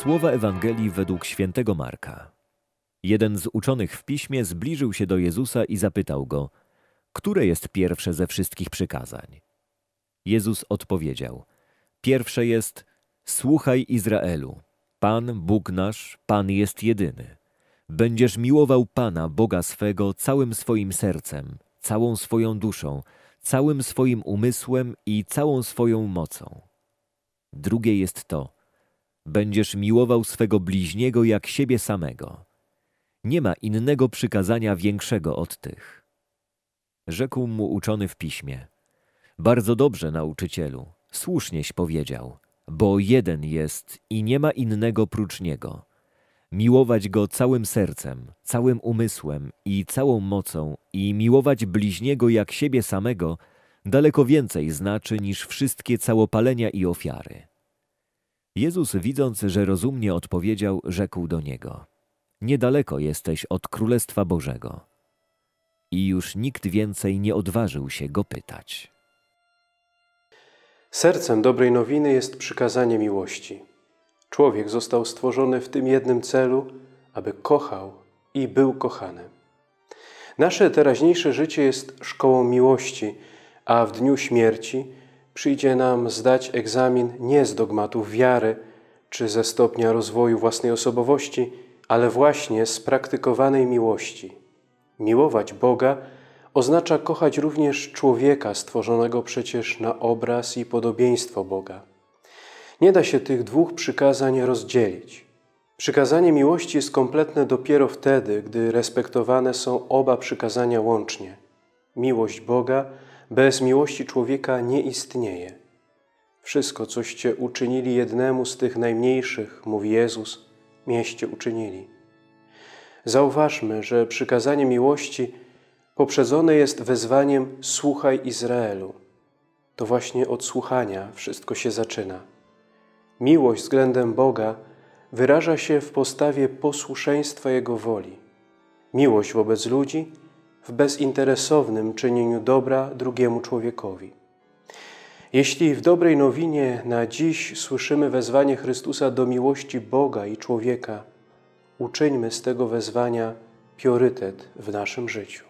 Słowa Ewangelii według świętego Marka. Jeden z uczonych w piśmie zbliżył się do Jezusa i zapytał go, które jest pierwsze ze wszystkich przykazań? Jezus odpowiedział, pierwsze jest, słuchaj Izraelu, Pan, Bóg nasz, Pan jest jedyny. Będziesz miłował Pana, Boga swego, całym swoim sercem, całą swoją duszą, całym swoim umysłem i całą swoją mocą. Drugie jest to, będziesz miłował swego bliźniego jak siebie samego. Nie ma innego przykazania większego od tych. Rzekł mu uczony w piśmie. Bardzo dobrze, nauczycielu, słusznieś powiedział, bo jeden jest i nie ma innego prócz niego. Miłować go całym sercem, całym umysłem i całą mocą i miłować bliźniego jak siebie samego daleko więcej znaczy niż wszystkie całopalenia i ofiary. Jezus, widząc, że rozumnie odpowiedział, rzekł do niego: niedaleko jesteś od Królestwa Bożego. I już nikt więcej nie odważył się go pytać. Sercem dobrej nowiny jest przykazanie miłości. Człowiek został stworzony w tym jednym celu, aby kochał i był kochany. Nasze teraźniejsze życie jest szkołą miłości, a w dniu śmierci przyjdzie nam zdać egzamin nie z dogmatów wiary czy ze stopnia rozwoju własnej osobowości, ale właśnie z praktykowanej miłości. Miłować Boga oznacza kochać również człowieka stworzonego przecież na obraz i podobieństwo Boga. Nie da się tych dwóch przykazań rozdzielić. Przykazanie miłości jest kompletne dopiero wtedy, gdy respektowane są oba przykazania łącznie. Miłość Boga bez miłości człowieka nie istnieje. Wszystko, coście uczynili jednemu z tych najmniejszych, mówi Jezus, mieście uczynili. Zauważmy, że przykazanie miłości poprzedzone jest wezwaniem słuchaj Izraelu. To właśnie od słuchania wszystko się zaczyna. Miłość względem Boga wyraża się w postawie posłuszeństwa Jego woli. Miłość wobec ludzi w bezinteresownym czynieniu dobra drugiemu człowiekowi. Jeśli w dobrej nowinie na dziś słyszymy wezwanie Chrystusa do miłości Boga i człowieka, uczyńmy z tego wezwania priorytet w naszym życiu.